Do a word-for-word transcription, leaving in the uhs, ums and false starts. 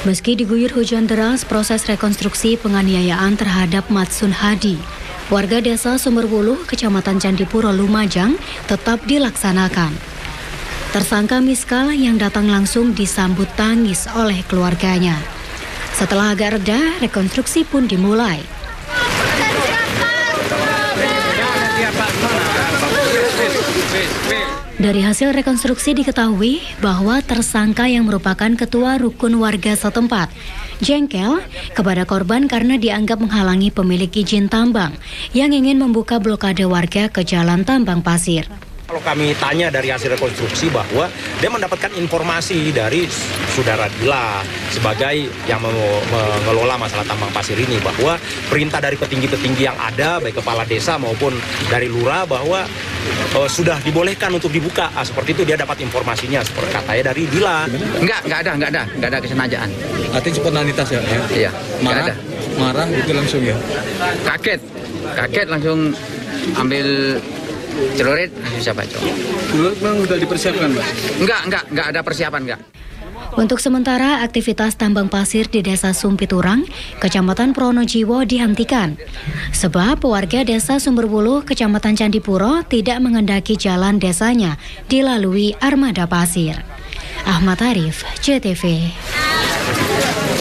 Meski diguyur hujan deras, proses rekonstruksi penganiayaan terhadap Matsun Hadi, warga desa Sumberwuluh, Kecamatan Candipuro, Lumajang, tetap dilaksanakan. Tersangka Miskal yang datang langsung disambut tangis oleh keluarganya. Setelah agak reda, rekonstruksi pun dimulai. Dari hasil rekonstruksi diketahui bahwa tersangka yang merupakan ketua rukun warga setempat jengkel kepada korban karena dianggap menghalangi pemilik izin tambang yang ingin membuka blokade warga ke jalan tambang pasir. Kalau kami tanya dari hasil rekonstruksi bahwa dia mendapatkan informasi dari saudara Dila sebagai yang mengelola masalah tambang pasir ini, bahwa perintah dari petinggi-petinggi yang ada, baik kepala desa maupun dari lurah, bahwa uh, sudah dibolehkan untuk dibuka. Ah, seperti itu dia dapat informasinya, seperti katanya dari Dila. Enggak, enggak ada, enggak ada, enggak ada kesengajaan. Artinya spontanitas ya? ya? Iya, marah, ada. marah gitu langsung ya? Kaget, kaget langsung ambil celurit, bisa baca. Celurit memang udah dipersiapkan, Mbak? Enggak, enggak, enggak ada persiapan, enggak. Untuk sementara, aktivitas tambang pasir di Desa Sumpiturang, Kecamatan Pronojiwo dihentikan. Sebab warga Desa Sumberwuluh, Kecamatan Candipuro tidak mengendaki jalan desanya dilalui armada pasir. Ahmad Arif, C T V.